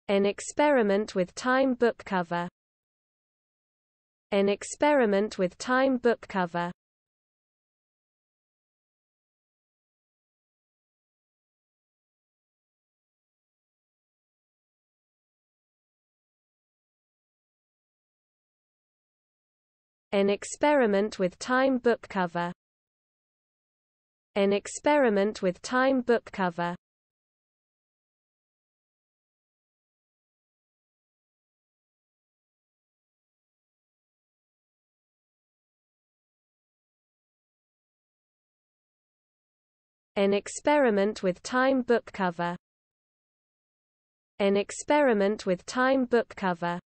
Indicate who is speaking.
Speaker 1: An experiment with Time book cover. An experiment with Time book cover. An experiment with Time book cover. An experiment with Time book cover. An experiment with Time book cover. An experiment with Time book cover.